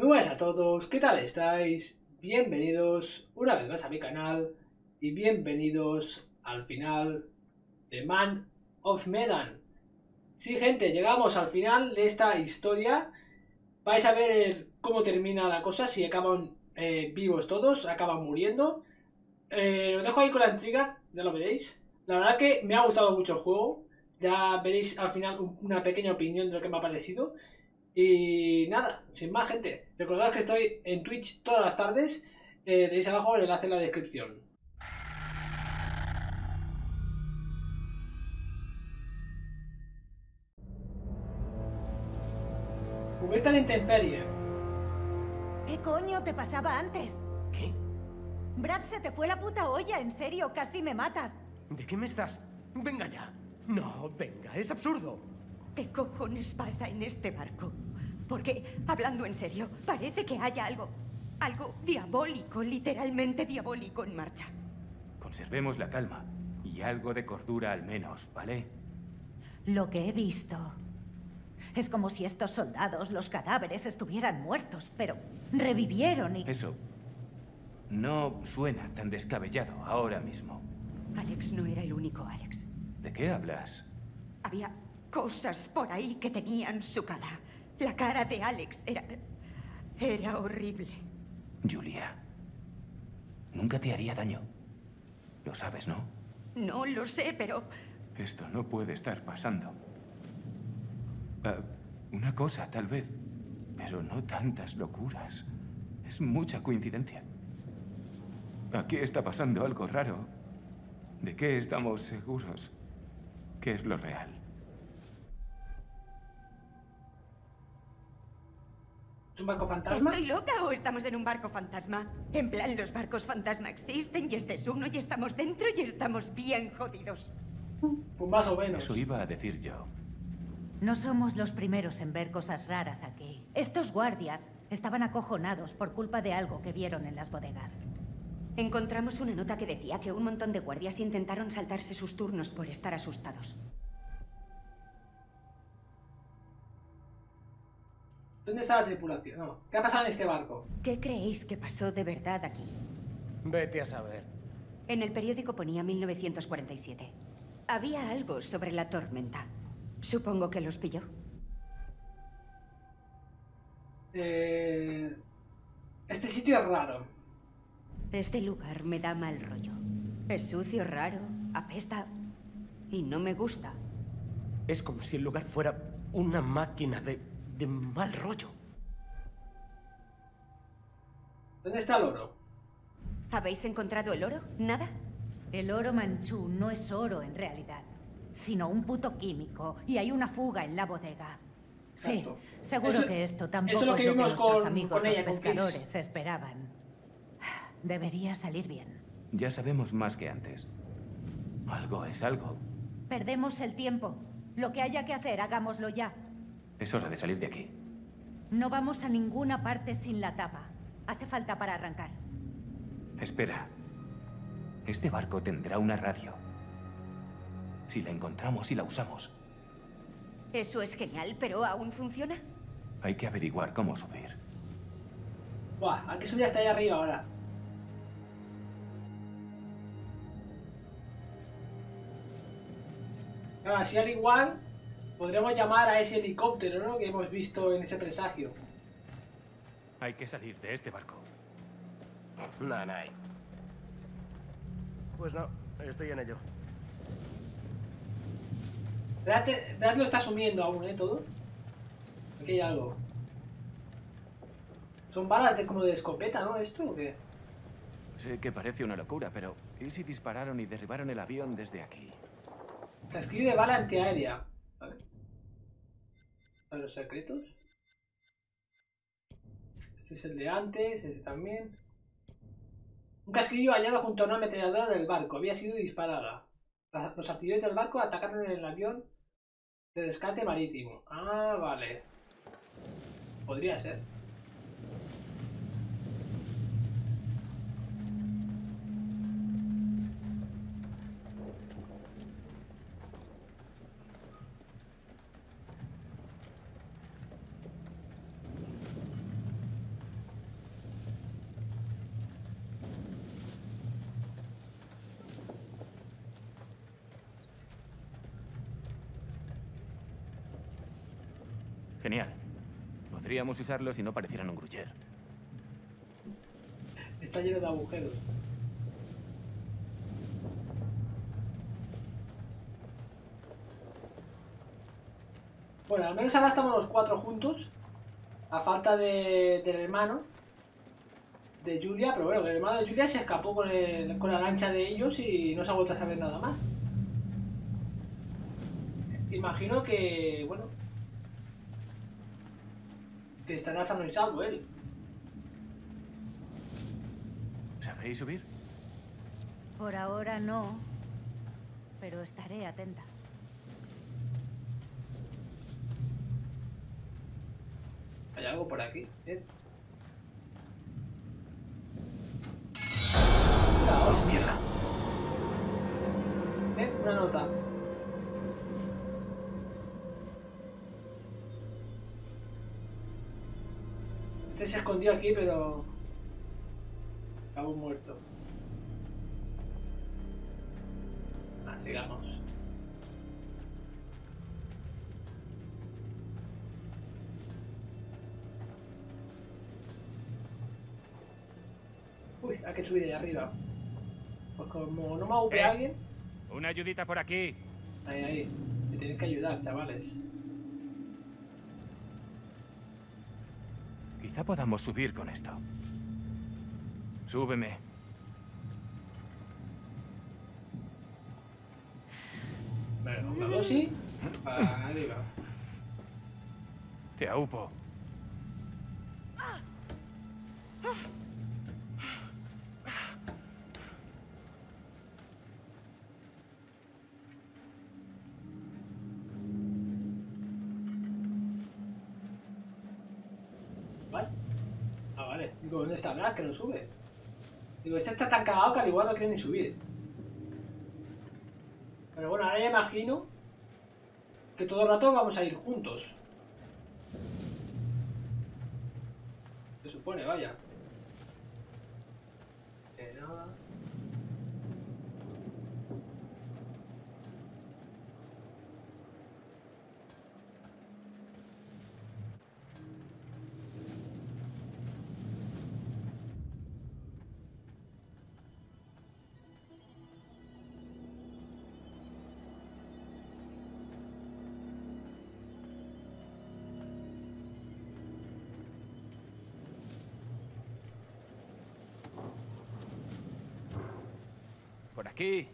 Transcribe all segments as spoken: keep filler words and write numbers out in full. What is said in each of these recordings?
Muy buenas a todos, ¿qué tal estáis? Bienvenidos una vez más a mi canal y bienvenidos al final de Man of Medan. Sí, gente, llegamos al final de esta historia. Vais a ver cómo termina la cosa, si acaban eh, vivos todos, acaban muriendo. Eh, os dejo ahí con la intriga, ya lo veréis. La verdad que me ha gustado mucho el juego. Ya veréis al final una pequeña opinión de lo que me ha parecido. Y nada, sin más, gente. Recordad que estoy en Twitch todas las tardes. Eh, tenéis abajo el enlace en la descripción. Cubierta de intemperie. ¿Qué coño te pasaba antes? ¿Qué? Brad, se te fue la puta olla, en serio, casi me matas. ¿De qué me estás? Venga ya. No, venga, es absurdo. ¿Qué cojones pasa en este barco? Porque, hablando en serio, parece que haya algo... algo diabólico, literalmente diabólico en marcha. Conservemos la calma. Y algo de cordura al menos, ¿vale? Lo que he visto es como si estos soldados, los cadáveres, estuvieran muertos, pero revivieron y... Eso no suena tan descabellado ahora mismo. Alex no era el único Alex. ¿De qué hablas? Había cosas por ahí que tenían su cara. La cara de Alex era... era horrible. Julia, nunca te haría daño. Lo sabes, ¿no? No lo sé, pero... Esto no puede estar pasando. Ah, una cosa, tal vez. Pero no tantas locuras. Es mucha coincidencia. Aquí está pasando algo raro. ¿De qué estamos seguros? ¿Qué es lo real? ¿Es un barco fantasma? ¿Estoy loca o estamos en un barco fantasma? En plan, los barcos fantasma existen y este es uno y estamos dentro y estamos bien jodidos. Pues más o menos. Eso iba a decir yo. No somos los primeros en ver cosas raras aquí. Estos guardias estaban acojonados por culpa de algo que vieron en las bodegas. Encontramos una nota que decía que un montón de guardias intentaron saltarse sus turnos por estar asustados. ¿Dónde está la tripulación? No. ¿Qué ha pasado en este barco? ¿Qué creéis que pasó de verdad aquí? Vete a saber. En el periódico ponía mil novecientos cuarenta y siete. Había algo sobre la tormenta. Supongo que los pilló. Eh... Este sitio es raro. Este lugar me da mal rollo. Es sucio, raro, apesta y no me gusta. Es como si el lugar fuera una máquina de, de mal rollo. ¿Dónde está el oro? ¿Habéis encontrado el oro? ¿Nada? El oro manchú no es oro en realidad, sino un puto químico, y hay una fuga en la bodega. Sí, Exacto. seguro Eso- que esto tampoco eso es lo que es lo que vimos nuestros con- amigos con ella, los con Chris. pescadores esperaban. Debería salir bien. Ya sabemos más que antes. Algo es algo. Perdemos el tiempo. Lo que haya que hacer, hagámoslo ya. Es hora de salir de aquí. No vamos a ninguna parte sin la tapa. Hace falta para arrancar. Espera. Este barco tendrá una radio. Si la encontramos y la usamos, Eso es genial, pero ¿aún funciona? hay que averiguar cómo subir. Buah, hay que subir hasta allá arriba ahora. Claro, así al igual podremos llamar a ese helicóptero, ¿no? Que hemos visto en ese presagio. Hay que salir de este barco. Nanay. Pues no, estoy en ello. Brad, Brad lo está asumiendo aún, ¿eh? Todo. Aquí hay algo. Son balas de, como de escopeta, ¿no? ¿Esto o qué? Sé que parece una locura, pero ¿y si dispararon y derribaron el avión desde aquí? Casquillo de bala antiaérea. Vale. ¿Para los secretos? Este es el de antes, este también. Un casquillo hallado junto a una ametralladora del barco. Había sido disparada. La- Los artilleros del barco atacaron el avión de rescate marítimo. Ah, vale. Podría ser. Genial. Podríamos usarlo si no parecieran un gruyer. Está lleno de agujeros. Bueno, al menos ahora estamos los cuatro juntos. A falta de, del hermano de Julia, pero bueno, el hermano de Julia se escapó con, el, con la lancha de ellos y no se ha vuelto a saber nada más. Imagino que, bueno, que estará sano y salvo él. ¿Sabéis subir? Por ahora no, pero estaré atenta. Hay algo por aquí, ¿eh? ¡Oh, mierda! ¿Eh? Una nota. Este se escondió aquí, pero acabó muerto. Ah, sigamos. Uy, hay que subir de arriba. Pues como no me aupe Eh. alguien. Una ayudita por aquí. Ahí, ahí. Me tienen que ayudar, chavales. Quizá podamos subir con esto. Súbeme. Venga, una dosis. Para arriba. Te aupo. ¿Vale? Ah, vale. Digo, ¿dónde está Black? Que no sube. Digo, este está tan cagado que al igual no quiere ni subir. Pero bueno, ahora ya imagino que todo el rato vamos a ir juntos. Se supone, vaya. Eh, nada. Por aquí.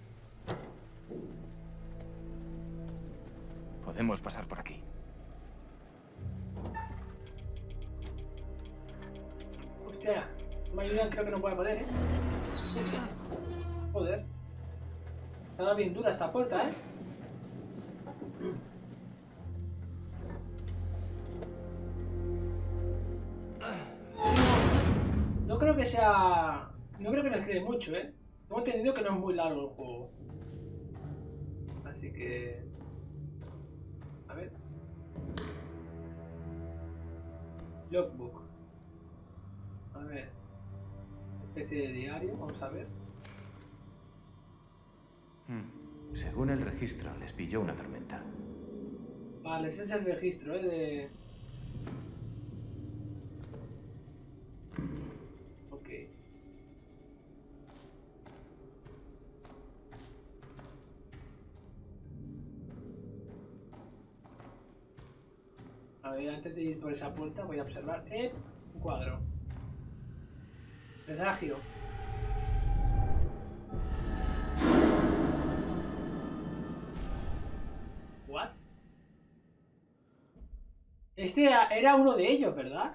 Podemos pasar por aquí. Hostia, me ayudan, creo que no puede poder, ¿eh? Joder. Estaba bien dura esta puerta, ¿eh? No creo que sea... No creo que nos quede mucho, ¿eh? Hemos entendido que no es muy largo el juego. Así que... A ver. Logbook. A ver. Especie de diario, vamos a ver. Hmm. Según el registro, les pilló una tormenta. Vale, ese es el registro, ¿eh? De... Ok. A ver, antes de ir por esa puerta voy a observar el cuadro. Presagio. ¿What? Este era, era uno de ellos, ¿verdad?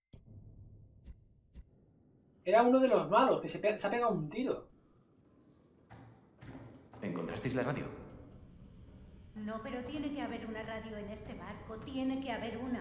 Era uno de los malos, que se, pe se ha pegado un tiro. ¿Encontrasteis la radio? No, pero tiene que haber una radio en este barco. Tiene que haber una.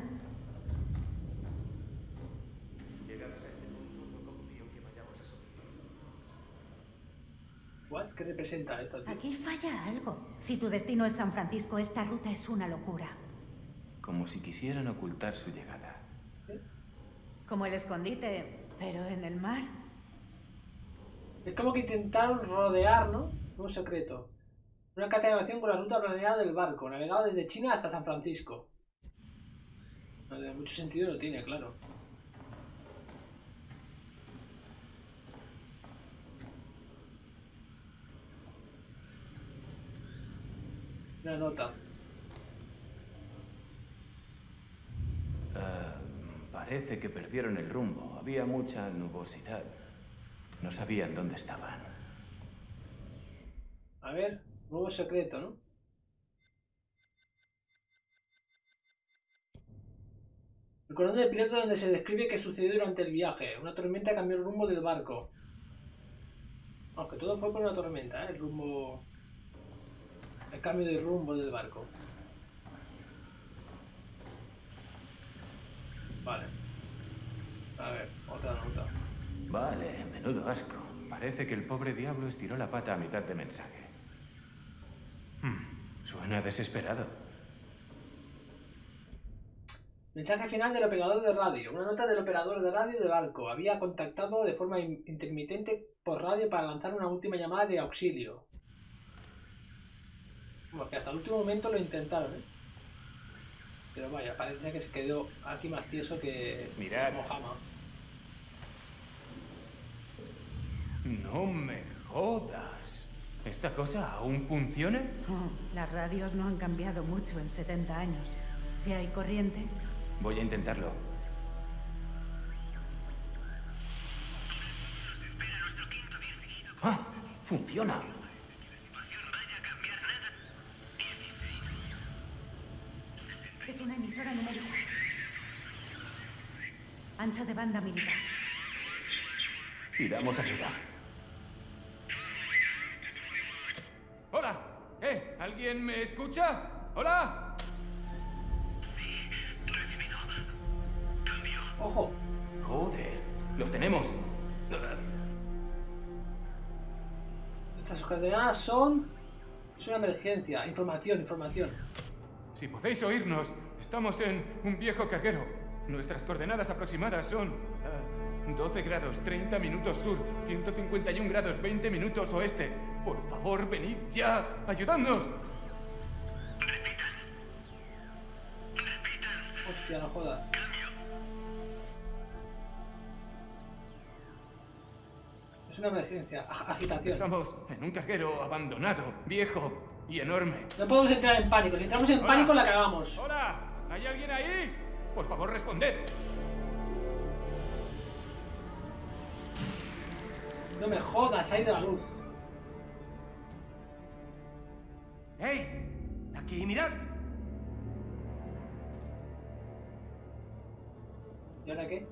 Llegados a este punto, no confío en que vayamos a sobrevivir. ¿What? ¿Qué representa esto, tío? Aquí falla algo. Si tu destino es San Francisco, esta ruta es una locura. Como si quisieran ocultar su llegada. Como el escondite, pero en el mar. Es como que intentaron rodear, ¿no? Un secreto. Una catalogación con la ruta planeada del barco, navegado desde China hasta San Francisco. De mucho sentido no tiene, claro. Una nota. Uh, parece que perdieron el rumbo. Había mucha nubosidad. No sabían dónde estaban. A ver, nuevo secreto, ¿no? El cordón de piloto donde se describe qué sucedió durante el viaje. Una tormenta cambió el rumbo del barco. Aunque todo fue por una tormenta, ¿eh? El rumbo... El cambio de rumbo del barco. Vale. A ver, otra nota. Vale, menudo asco. Parece que el pobre diablo estiró la pata a mitad de mensaje. Hmm, suena desesperado. Mensaje final del operador de radio. Una nota del operador de radio de barco. Había contactado de forma intermitente por radio para lanzar una última llamada de auxilio. Bueno, que hasta el último momento lo intentaron, ¿eh? Pero vaya, parece que se quedó aquí más tieso que Mirad. Mojama. No me jodas. ¿Esta cosa aún funciona? Oh, las radios no han cambiado mucho en setenta años. Si hay corriente... Voy a intentarlo. ¡Ah! ¡Funciona! Es una emisora numérica. Ancho de banda militar. Pidamos ayuda. ¡Hola! ¿Eh? ¿Alguien me escucha? ¡Hola! ¡Ojo! Joder, los tenemos. Estas coordenadas son... Es una emergencia. Información, información. Si podéis oírnos, estamos en un viejo carguero. Nuestras coordenadas aproximadas son... Uh, doce grados, treinta minutos sur, ciento cincuenta y uno grados, veinte minutos oeste. Por favor, venid ya. ¡Ayudadnos! Hostia, no jodas. Es una emergencia. Aj- agitación. Estamos en un carguero abandonado, viejo y enorme. No podemos entrar en pánico. Si entramos en Hola. pánico la cagamos. ¡Hola! ¿Hay alguien ahí? Por favor, responded. No me jodas, ha ido la luz. ¡Hey! Aquí, mirad. ¿Y ahora qué?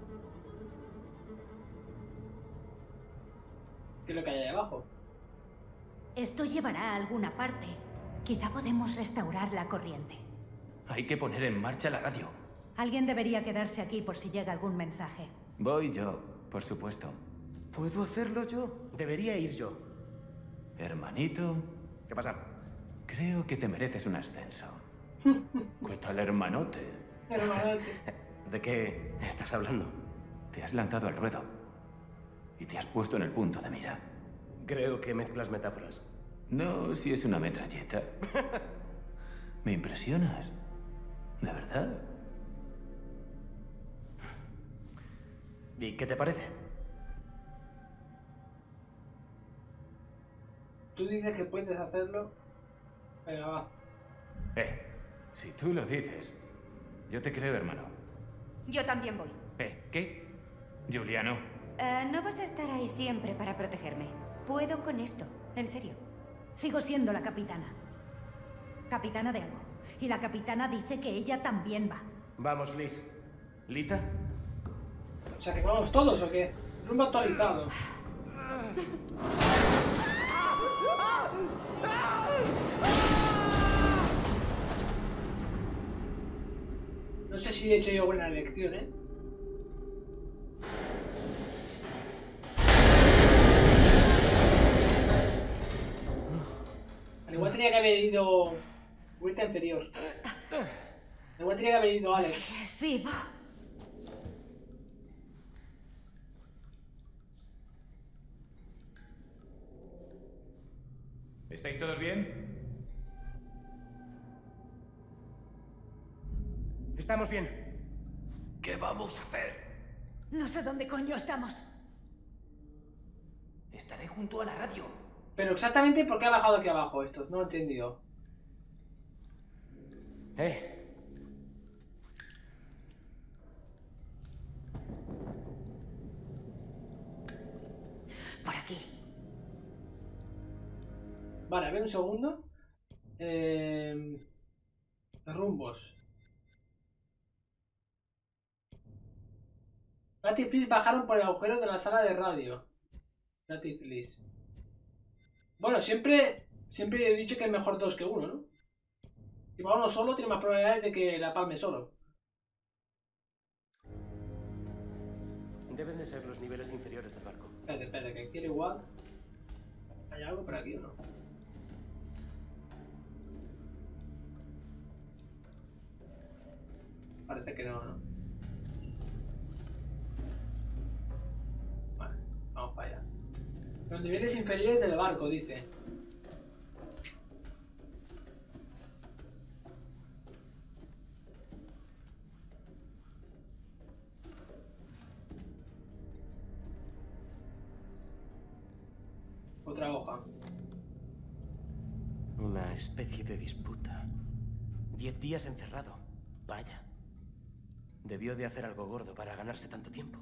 ¿Qué es lo que hay ahí abajo? Esto llevará a alguna parte. Quizá podemos restaurar la corriente. Hay que poner en marcha la radio. Alguien debería quedarse aquí por si llega algún mensaje. Voy yo, por supuesto. ¿Puedo hacerlo yo? Debería ir yo. Hermanito, ¿Qué pasa? creo que te mereces un ascenso. ¿Qué tal, hermanote? Hermanote. ¿De qué estás hablando? Te has lanzado al ruedo y te has puesto en el punto de mira. Creo que mezclas metáforas. No, si es una metralleta. Me impresionas. ¿De verdad? ¿Y qué te parece? Tú dices que puedes hacerlo. Venga, va. Eh, si tú lo dices, yo te creo, hermano. Yo también voy. Eh, ¿qué? Juliano. Eh, no vas a estar ahí siempre para protegerme. Puedo con esto, en serio. Sigo siendo la capitana. Capitana de algo. Y la capitana dice que ella también va. Vamos, Liz. ¿Lista? O sea, ¿que vamos todos o qué? Rumbo actualizado. No sé si he hecho yo buena elección, ¿eh? Al igual tenía que haber ido... Vuelta inferior. Al igual tenía que haber ido Alex. Es vivo. ¿Estáis todos bien? Estamos bien. ¿Qué vamos a hacer? No sé dónde coño estamos. Estaré junto a la radio. Pero exactamente por qué ha bajado aquí abajo esto. No lo he entendido. Eh. Por aquí. Vale, a ver un segundo. Eh... Rumbos. Rat y Fliss bajaron por el agujero de la sala de radio. Rat y Fliss. Bueno, siempre siempre he dicho que es mejor dos que uno, ¿no? Si va uno solo, tiene más probabilidades de que la palme solo. Deben de ser los niveles inferiores del barco. Espérate, espérate, que aquí al igual. ¿Hay algo por aquí o no? Parece que no, ¿no? Vale, vamos para allá. Los niveles inferiores del barco, dice. Otra hoja. Una especie de disputa. Diez días encerrado. Vaya. Debió de hacer algo gordo para ganarse tanto tiempo.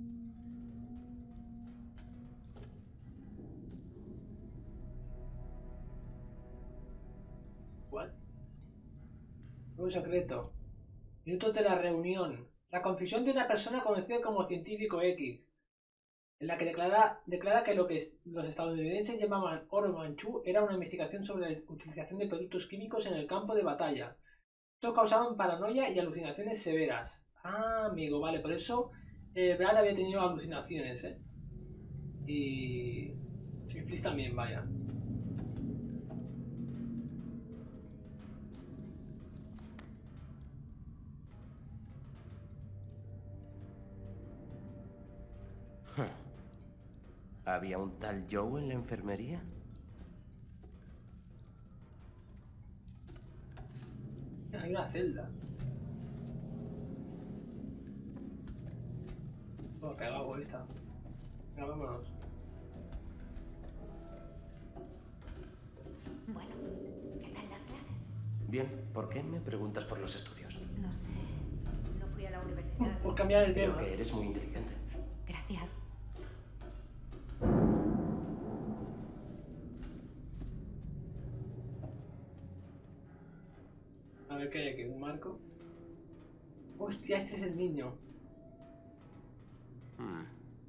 ¿Cuál? Un secreto. Minutos de la reunión. La confusión de una persona conocida como Científico X, en la que declara, declara que lo que los estadounidenses llamaban oro manchú era una investigación sobre la utilización de productos químicos en el campo de batalla. Estos causaban paranoia y alucinaciones severas. Ah, amigo, vale, por eso eh, Brad había tenido alucinaciones, ¿eh? Y... y Fliss también, vaya. ¿Había un tal Joe en la enfermería? Hay una celda. Oh, qué hago esta. Venga, vámonos. Bueno, ¿qué tal las clases? Bien, ¿por qué me preguntas por los estudios? No sé. No fui a la universidad. Por cambiar el Creo tema. que eres muy inteligente. Gracias. A ver qué hay aquí, un marco. Hostia, este es el niño. Hmm.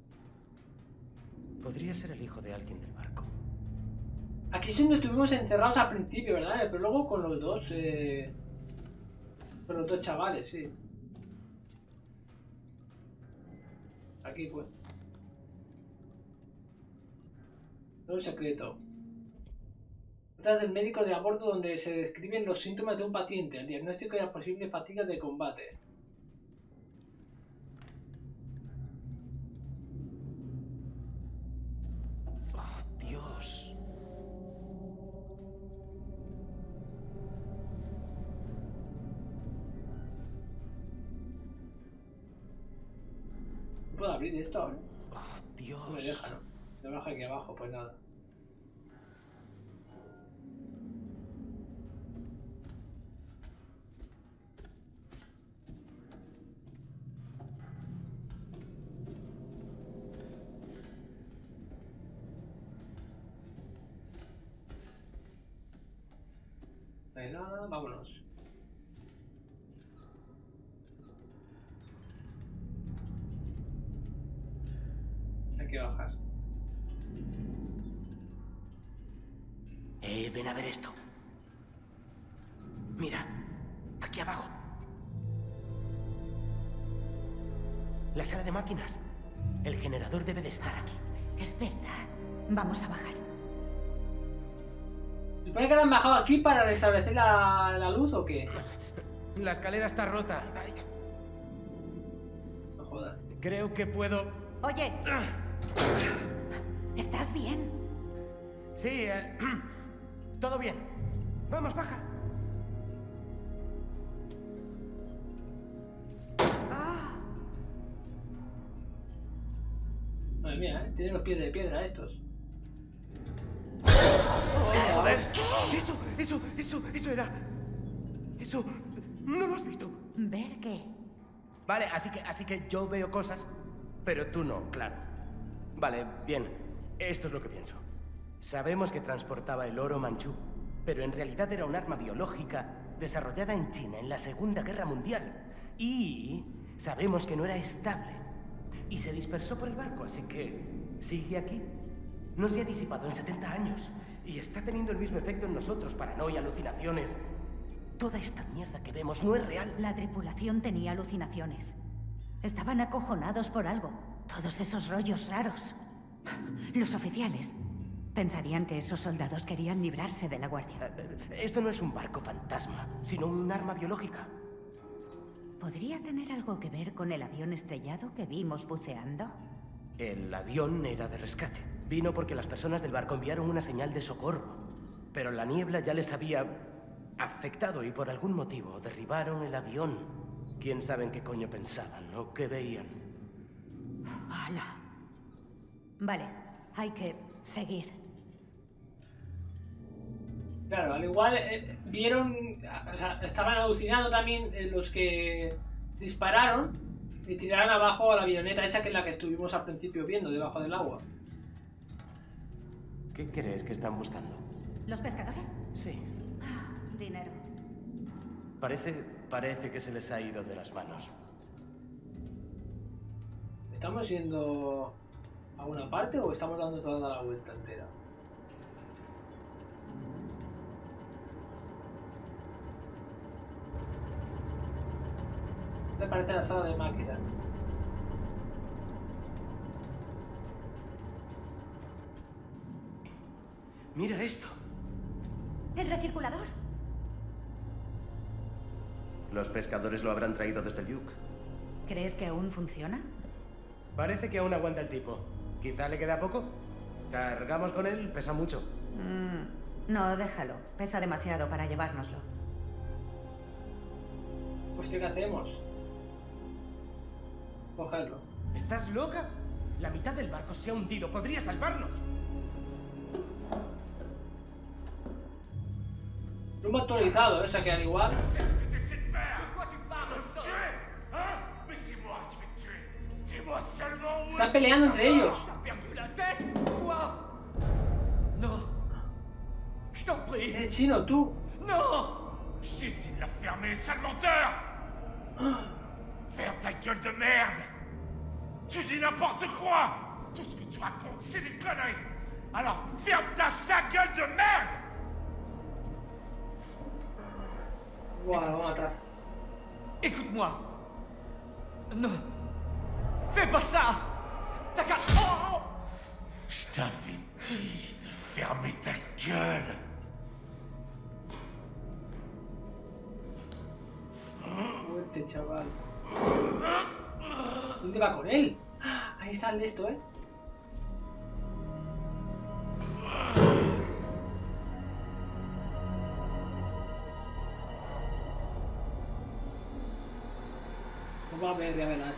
Podría ser el hijo de alguien del barco. Aquí es donde estuvimos encerrados al principio, ¿verdad? Pero luego con los dos, eh... con los dos chavales, sí. Aquí fue. Un secreto. Notas del médico de a bordo donde se describen los síntomas de un paciente, el diagnóstico y la posible fatiga de combate. Oh, Dios. ¿No puedo abrir esto ahora? Oh, Dios. No me deja, ¿no? Me baja aquí abajo, pues nada. No hay nada, vámonos. Hay que bajar. Eh, ven a ver esto. Mira, aquí abajo. La sala de máquinas. El generador debe de estar aquí. Es verdad. Vamos a bajar. ¿Se supone que han bajado aquí para restablecer la, la luz o qué? La escalera está rota. Ay, No jodas. creo que puedo... Oye. ¿Estás bien? Sí, eh, todo bien. Vamos, baja. Ah. mía, ¿eh? Tienen los pies de piedra estos. ¡Oh, joder! Eso, eso, eso, eso era... Eso... ¿No lo has visto? ¿Ver qué? Vale, así que, así que yo veo cosas, pero tú no, claro. Vale, bien. Esto es lo que pienso. Sabemos que transportaba el oro manchú, pero en realidad era un arma biológica desarrollada en China en la Segunda Guerra Mundial. Y sabemos que no era estable. Y se dispersó por el barco, así que sigue aquí. No se ha disipado en setenta años. Y está teniendo el mismo efecto en nosotros, paranoia, alucinaciones. Toda esta mierda que vemos no es real. La tripulación tenía alucinaciones. Estaban acojonados por algo. Todos esos rollos raros. Los oficiales pensarían que esos soldados querían librarse de la guardia. Esto no es un barco fantasma, sino un arma biológica. ¿Podría tener algo que ver con el avión estrellado que vimos buceando? El avión era de rescate. Vino porque las personas del barco enviaron una señal de socorro. Pero la niebla ya les había afectado y por algún motivo derribaron el avión. ¿Quién sabe en qué coño pensaban o qué veían? ¡Hala! Vale, hay que seguir. Claro, al igual eh, vieron, o sea, estaban alucinando también eh, los que dispararon y tiraron abajo a la avioneta esa que es la que estuvimos al principio viendo, debajo del agua. ¿Qué crees que están buscando? ¿Los pescadores? Sí. Dinero. Parece, parece que se les ha ido de las manos. ¿Estamos yendo a una parte o estamos dando toda la vuelta entera? Esta parece la sala de máquina. Mira esto. ¿El recirculador? Los pescadores lo habrán traído desde el Duke. ¿Crees que aún funciona? Parece que aún aguanta el tipo. Quizá le queda poco. ¿Cargamos con él? Pesa mucho. Mm, no, déjalo. Pesa demasiado para llevárnoslo. Hostia, ¿qué hacemos? Cogerlo. ¿Estás loca? La mitad del barco se ha hundido. ¡Podría salvarnos! Rumbo actualizado, ¿eh? O sea que al igual. Están peleando entre ellos. Eh, chino, tú. Non! Je t'ai dit de la fermer, sale menteur! Ferme ta gueule de merde! Tu dis n'importe quoi! Tout ce que tu racontes, c'est des conneries! Alors, ferme ta sale gueule de merde! Buah, lo va a matar. Écoute-moi! Non! Fais pas ça! T'as qu'à... Oh! Je t'avais dit de fermer ta gueule! Fuerte, chaval. ¿Dónde va con él? Ahí está el de esto, ¿eh? Lo va a ver, ya verás.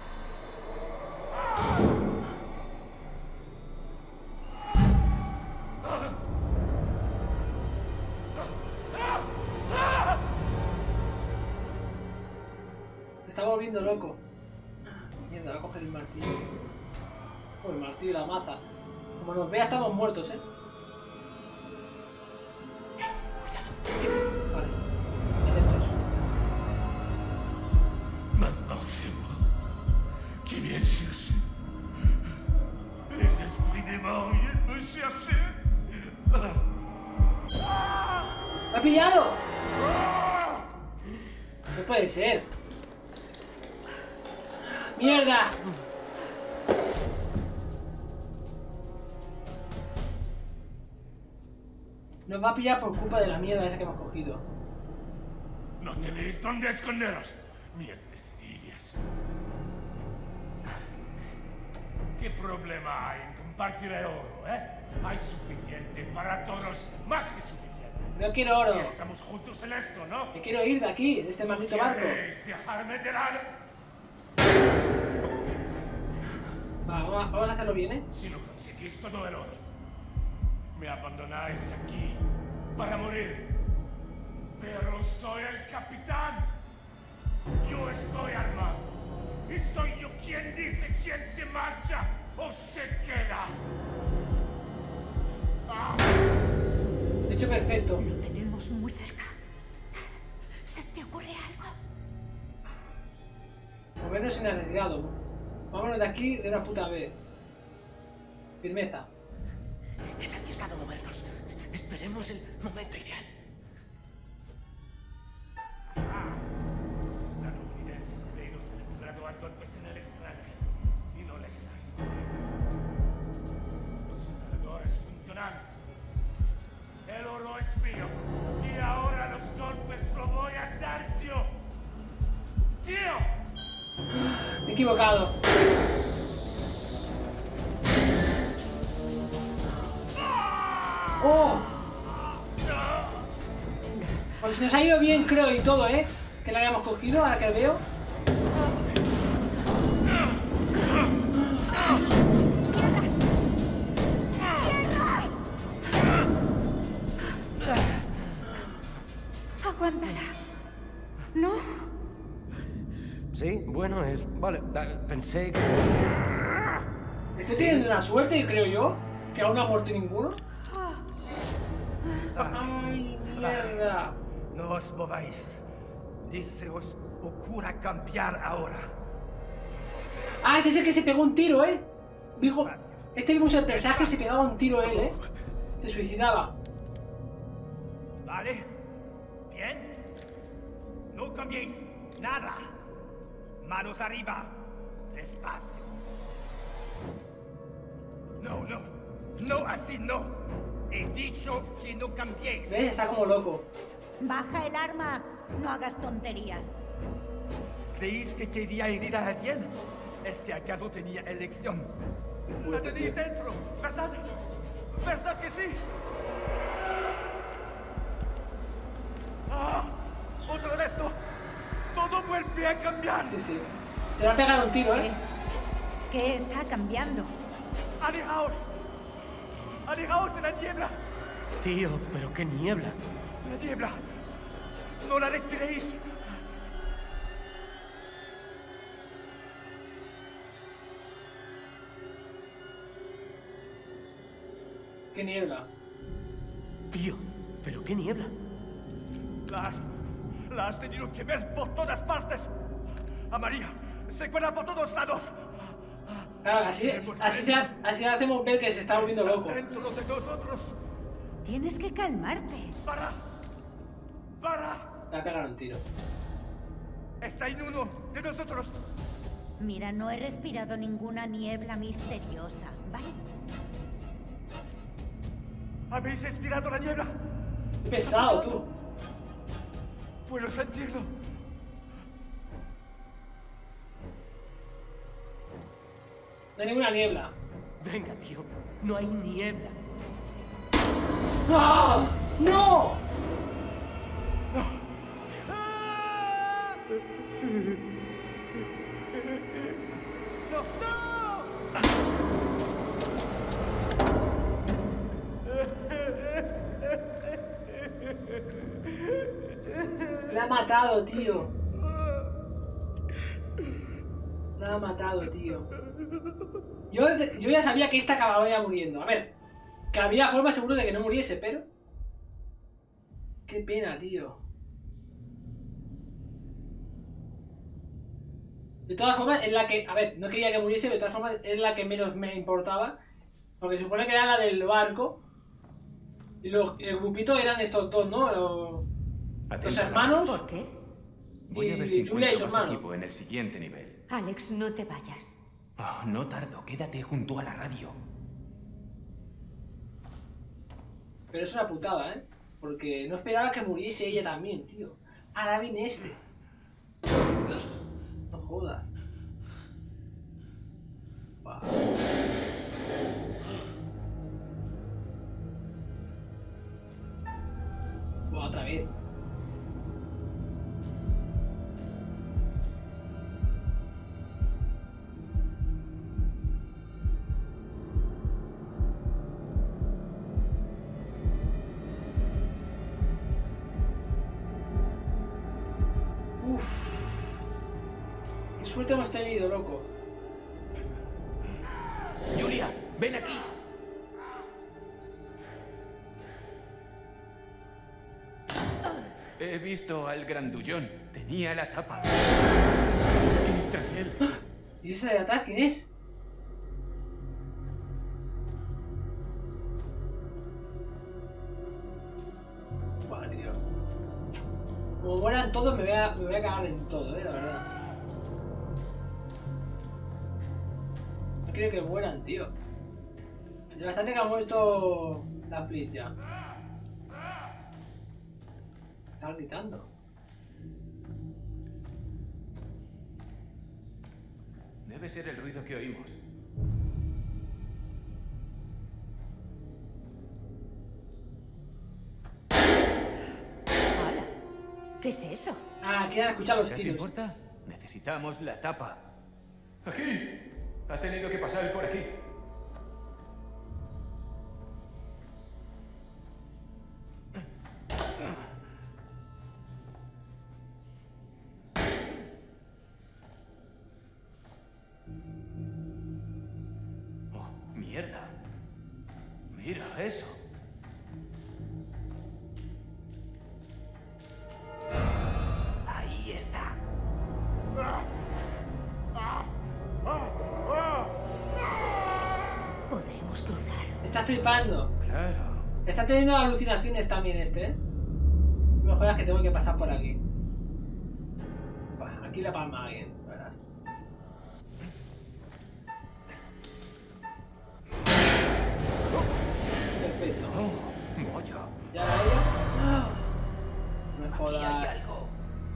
Se está volviendo loco. Mierda, va a coger el martillo. Oh, el martillo y la maza. Como nos vea, estamos muertos, ¿eh? Vale. Atentos. Maintenant, c'est moi qui viens chercher. Les esprits des morts viennent me chercher. ¡Me ha pillado! No puede ser. ¡Mierda! Nos va a pillar por culpa de la mierda esa que hemos cogido. No tenéis dónde esconderos, mierdecillas. ¿Qué problema hay en compartir el oro, eh? Hay suficiente para todos, más que suficiente. No quiero oro. Y estamos juntos en esto, ¿no? Me quiero ir de aquí, de este maldito barco. ¿Queréis dejarme de lado? Va, vamos, a, vamos a hacerlo bien, ¿eh? Si no conseguís todo el oro, me abandonáis aquí para morir. Pero soy el capitán. Yo estoy armado. Y soy yo quien dice quién se marcha o se queda. Ah. De hecho, perfecto. Lo tenemos muy cerca. ¿Se te ocurre algo? Movernos sin arriesgado. Vámonos de aquí de una puta vez. Firmeza. Es arriesgado movernos. Esperemos el momento ideal. Los estadounidenses creídos han entrado a golpes en el extranjero y no les hay. Los generadores funcionan. El oro es mío y ahora los golpes lo voy a dar yo. ¡Tío! Me he equivocado. ¡Oh! Pues nos ha ido bien, creo, y todo, ¿eh? Que la hayamos cogido, ahora que veo. Aguántala. ¿No? Sí, bueno, es... Vale, pensé que... Estoy teniendo una suerte, creo yo, que aún no ha muerto ninguno. ¡Ay, mierda! No os mováis. Ni se os ocurra cambiar ahora. Ah, este es el que se pegó un tiro, ¿eh? Dijo... Este vimos el presagio y se pegaba un tiro él, ¿eh? Se suicidaba. ¿Vale? ¿Bien? No cambiéis nada. Manos arriba. Despacio. No, no. No, así no. He dicho que no cambiéis. ¿Ves? Está como loco. Baja el arma. No hagas tonterías. ¿Creéis que quería herir a alguien? ¿Es que acaso tenía elección? La tenéis dentro, ¿verdad? ¿Verdad que sí? ¡Ah! ¡Otra vez no! ¡Todo vuelve a cambiar! Sí, sí. Se va a pegar un tiro, ¿eh? ¿Qué, ¿Qué está cambiando? ¡Alejaos! ¡Alejaos de la niebla! Tío, pero qué niebla. ¡La niebla! ¡No la respiréis! ¿Qué niebla? Tío, pero qué niebla. La has, la has tenido que ver por todas partes. A María se cuela por todos lados. Claro, así, así, se, así hacemos ver que se está volviendo Está loco. dentro de nosotros. Tienes que calmarte. ¡Para! ¡Para! Le va a pegar un tiro. Está en uno de nosotros. Mira, no he respirado ninguna niebla misteriosa, ¿vale? ¿Habéis estirado la niebla? Pesado, tú. Puedo sentirlo. No hay ninguna niebla. Venga, tío. No hay niebla. ¡No! ¡No! ¡No! ¡No! Le ha matado, tío. Le ha matado, tío. Yo, yo ya sabía que esta acabaría muriendo. A ver, que había forma seguro de que no muriese, pero... Qué pena, tío. De todas formas, es la que... A ver, no quería que muriese, pero de todas formas es la que menos me importaba. Porque se supone que era la del barco. Y los, el grupito eran estos dos, ¿no? Los, los hermanos. ¿Por qué? Voy a y ver si Julia y su encuentro más hermano. equipo en el siguiente nivel. Alex, no te vayas. Oh, no tardo, quédate junto a la radio. Pero es una putada, ¿eh? Porque no esperaba que muriese ella también, tío. Ahora viene este. No jodas. Buah. Buah, otra vez. suerte hemos tenido, loco. Julia, ven aquí. He visto al grandullón. Tenía la tapa. Hay que ir tras él. ¿Y ese de atrás quién es? Buah, tío. Como mueran todos, me voy a, me voy a cagar en todo, eh, la verdad. No quiero que mueran, tío. Bastante que ha muerto la Fliss ya. Está gritando. Debe ser el ruido que oímos. Hola. ¿Qué es eso? Ah, quieren escuchar los ¿Qué os tiros. importa? Necesitamos la tapa. ¡Aquí! Ha tenido que pasar por aquí. Oh, mierda. Mira eso. Ahí está. Podremos cruzar. Está flipando. Claro. Está teniendo alucinaciones también este, ¿eh? No me jodas que tengo que pasar por aquí. Bah, aquí la palma a alguien, verás. Perfecto. Oh, mollo. ¿Ya la ella? ¡Ah! No me Aquí hay jodas. algo.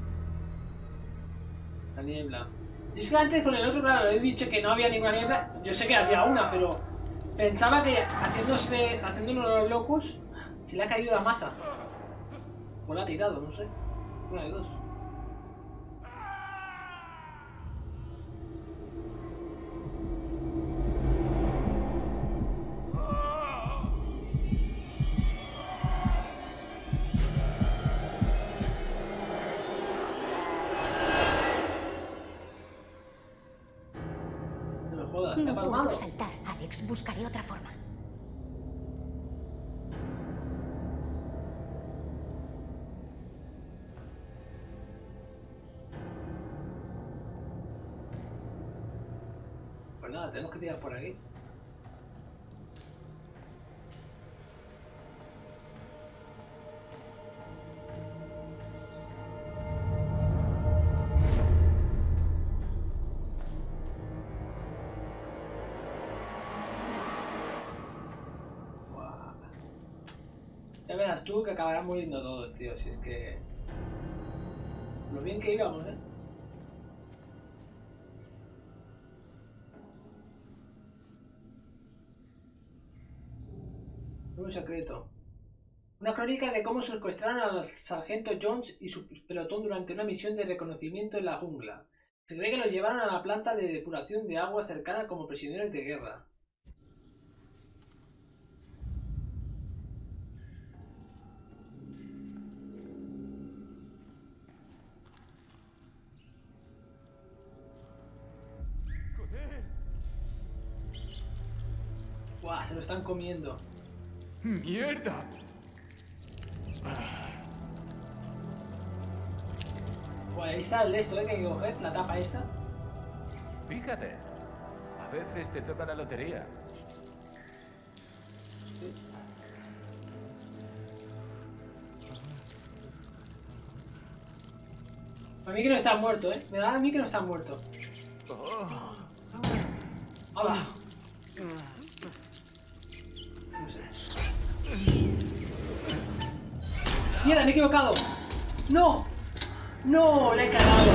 La niebla. Y es que antes con el otro, claro, he dicho que no había ninguna niebla. Yo sé que había una, pero pensaba que haciéndose, haciéndonos los locos, se le ha caído la maza. O la ha tirado, no sé. Una de dos. No me jodas, ¿te ha No palmado? puedo saltar, Alex. Buscaré otra forma. Pues nada, tenemos que tirar por aquí. Buah. Ya verás tú que acabarán muriendo todos, tío, si es que... Lo bien que íbamos, ¿eh? Un secreto. Una crónica de cómo secuestraron al sargento Jones y su pelotón durante una misión de reconocimiento en la jungla. Se cree que los llevaron a la planta de depuración de agua cercana como prisioneros de guerra. ¡Guau! Se lo están comiendo. ¡Mierda! Pues ahí está el de esto, ¿eh? Que hay que coger la tapa esta. Fíjate. A veces te toca la lotería. Sí. A mí que no está muerto, ¿eh? Me da a mí que no está muerto. Oh. ¡Hala! No sé. ¡Mierda, me he equivocado! ¡No! ¡No! ¡La he cagado!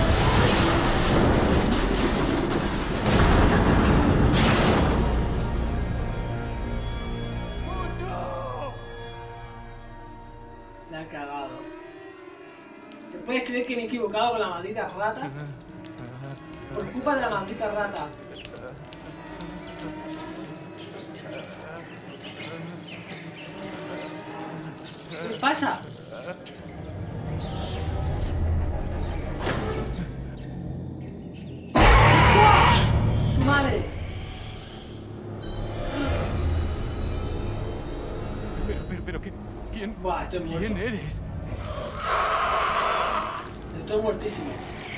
La he cagado. ¿Te puedes creer que me he equivocado con la maldita rata? Por culpa de la maldita rata. ¿Qué pasa? Buah, estoy muerto. ¿Quién eres? Estoy muertísimo.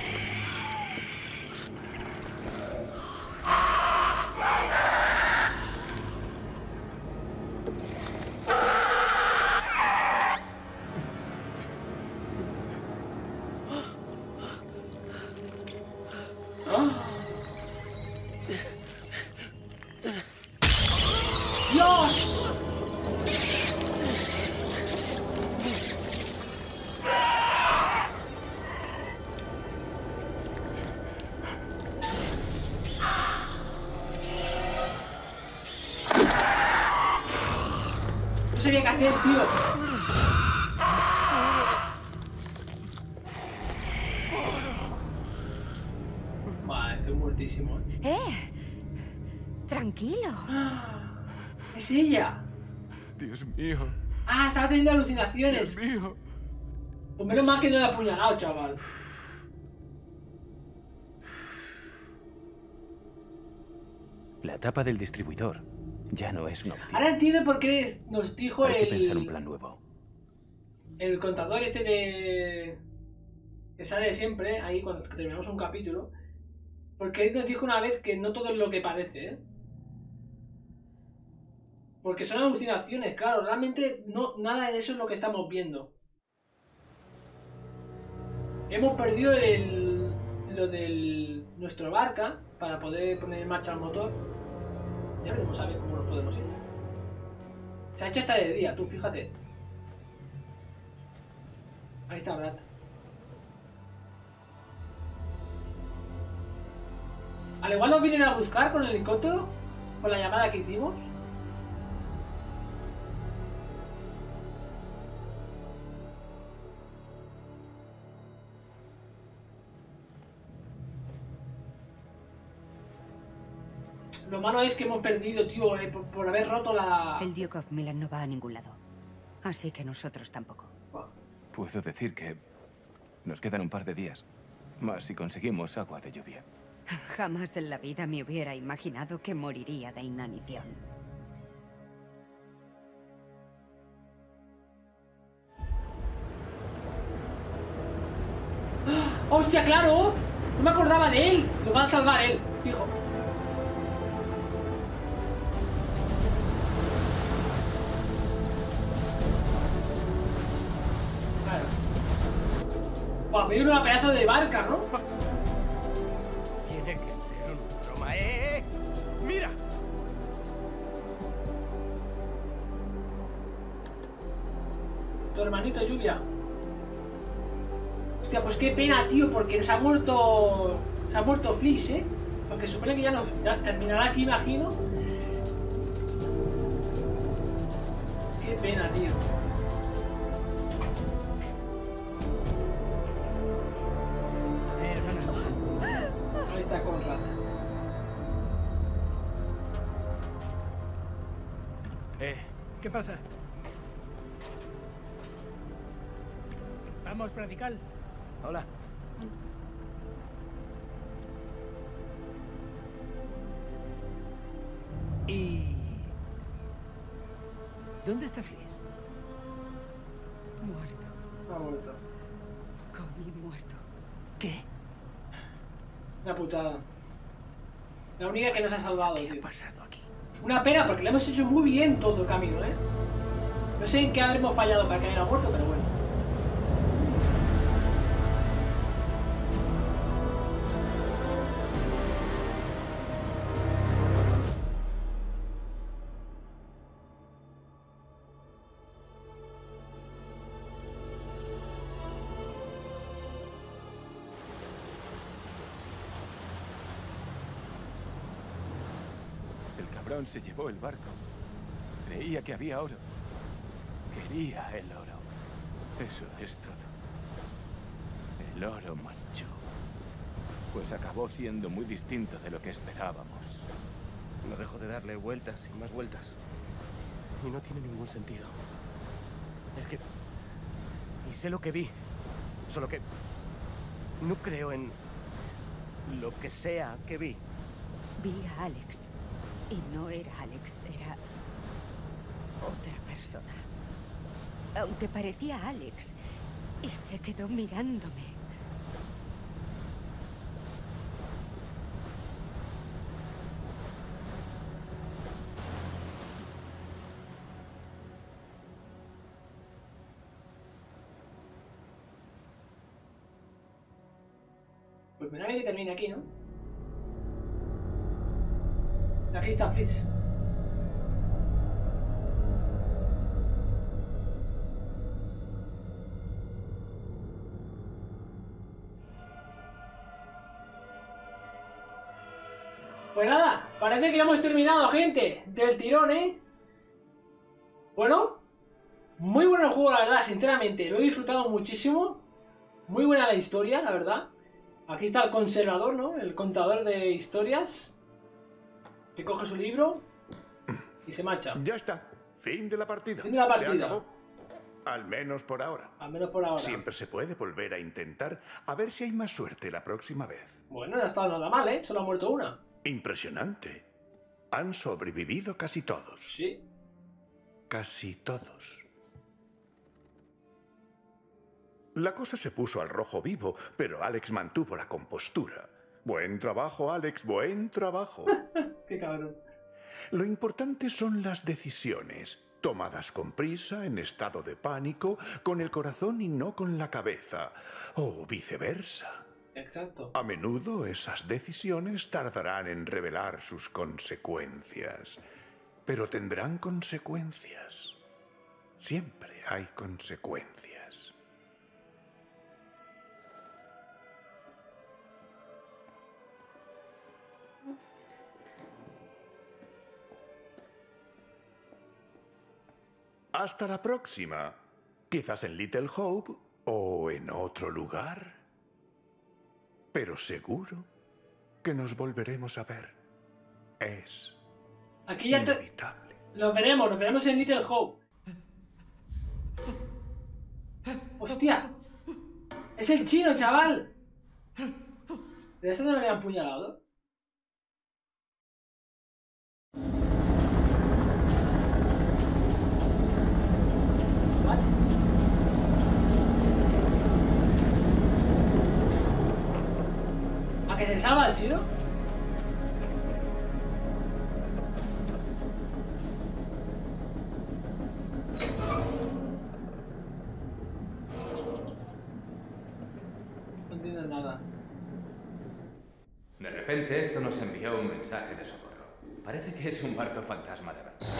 ¡Dios! No sabía qué hacer, tío. Vale, estoy muertísimo. ¡Eh! Tranquilo. ¡Es ella! Dios mío. ¡Ah! Estaba teniendo alucinaciones. Dios mío. Pues menos mal que no le he apuñalado, chaval. La tapa del distribuidor ya no es una opción. Ahora entiendo por qué nos dijo Hay el... que pensar un plan nuevo. El contador este de... que sale siempre, ahí cuando terminamos un capítulo. Porque él nos dijo una vez que no todo es lo que parece, ¿eh? Porque son alucinaciones, claro. Realmente no, nada de eso es lo que estamos viendo. Hemos perdido el... lo del... nuestro barca para poder poner en marcha el motor. Ya veremos a ver cómo nos podemos ir. Se ha hecho hasta de día, tú fíjate. Ahí está Brad. Al igual nos vienen a buscar con el helicóptero, con la llamada que hicimos. Lo malo es que hemos perdido, tío, eh, por, por haber roto la... El Duke of Milan no va a ningún lado. Así que nosotros tampoco. Puedo decir que nos quedan un par de días. Más si conseguimos agua de lluvia. Jamás en la vida me hubiera imaginado que moriría de inanición. ¡Hostia, claro! No me acordaba de él. Lo va a salvar él, fijo. Claro. Para pedir una pedazo de barca, ¿no? Tiene que ser una broma. ¡Eh, eh! ¡Mira! Tu hermanito, Julia. Hostia, pues qué pena, tío, porque se ha muerto... Se ha muerto Fliss, ¿eh? Porque supone que ya, no, ya terminará aquí, imagino. Qué pena, tío. Ahí está Conrad. Eh, ¿Qué pasa? Vamos, Radical. hola. ¿Y dónde está Fliss? Muerto. Ha muerto. Connie muerto. ¿Qué? Una putada. La única que nos ha salvado, ¿Qué tío. ha pasado aquí? Una pena, porque le hemos hecho muy bien todo el camino, ¿eh? No sé en qué habremos fallado para que haya muerto, pero bueno. El cabrón se llevó el barco. Creía que había oro. Quería el oro. Eso es todo. El oro manchú. Pues acabó siendo muy distinto de lo que esperábamos. No dejo de darle vueltas y más vueltas. Y no tiene ningún sentido. Es que... Y sé lo que vi. Solo que... No creo en... lo que sea que vi. Vi a Alex. Y no era Alex, era... otra persona. aunque parecía Alex, y se quedó mirándome. Pues me da bien que termine aquí, ¿no? Aquí está Fliss. Pues nada, parece que ya hemos terminado, gente, del tirón, ¿eh? Bueno, muy bueno el juego, la verdad, sinceramente, lo he disfrutado muchísimo. Muy buena la historia, la verdad. Aquí está el conservador, ¿no? El contador de historias. Se coge su libro y se marcha. Ya está. Fin de la partida. Fin de la partida. Se acabó. Al menos por ahora. Al menos por ahora. Siempre se puede volver a intentar, a ver si hay más suerte la próxima vez. Bueno, no ha estado nada mal, ¿eh? Solo ha muerto una. Impresionante. Han sobrevivido casi todos. Sí. Casi todos. La cosa se puso al rojo vivo, pero Alex mantuvo la compostura. Buen trabajo, Alex, buen trabajo. Qué cabrón. Lo importante son las decisiones, tomadas con prisa, en estado de pánico, con el corazón y no con la cabeza, o viceversa. Exacto. A menudo esas decisiones tardarán en revelar sus consecuencias, pero tendrán consecuencias. Siempre hay consecuencias. Hasta la próxima. Quizás en Little Hope o en otro lugar. Pero seguro que nos volveremos a ver. Es Aquí ya te... inevitable. Nos veremos, nos veremos en Little Hope. ¡Hostia! ¡Es el chino, chaval! ¿De eso no lo habían apuñalado? ¿A que se salva el chino? No entiendo nada. De repente esto nos envió un mensaje de socorro. Parece que es un barco fantasma de verdad.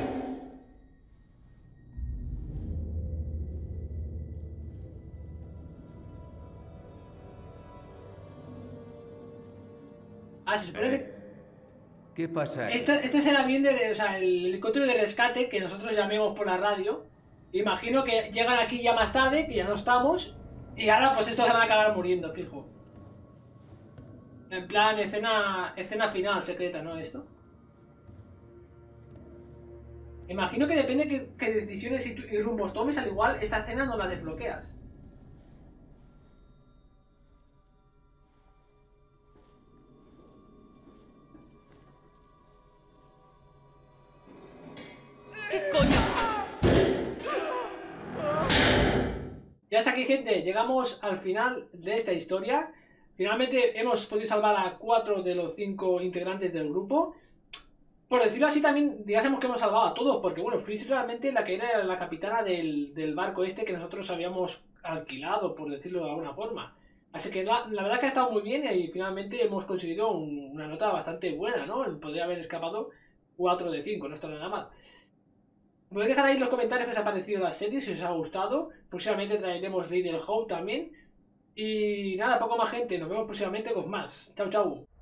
Ah, se supone que... ¿Qué pasa ahí? Esto, esto es el avión de, o sea, el helicóptero de rescate que nosotros llamemos por la radio. Imagino que llegan aquí ya más tarde, que ya no estamos, y ahora pues estos se van a acabar muriendo, fijo. En plan, escena, escena final secreta, ¿no? Esto. Imagino que depende de qué, qué decisiones y, y rumbos tomes, al igual esta escena no la desbloqueas. ¿Qué coño? Ya está aquí, gente, llegamos al final de esta historia. Finalmente hemos podido salvar a cuatro de los cinco integrantes del grupo. Por decirlo así, también digásemos que hemos salvado a todos, porque bueno, Fliss realmente la que era la capitana del, del barco este que nosotros habíamos alquilado, por decirlo de alguna forma. Así que la, la verdad que ha estado muy bien y finalmente hemos conseguido un, una nota bastante buena, ¿no? El poder haber escapado cuatro de cinco, no está nada mal. Podéis dejar ahí en los comentarios qué os ha parecido la serie, si os ha gustado. Próximamente traeremos Little Hope también. Y nada, poco más, gente. Nos vemos próximamente con más. Chao, chao.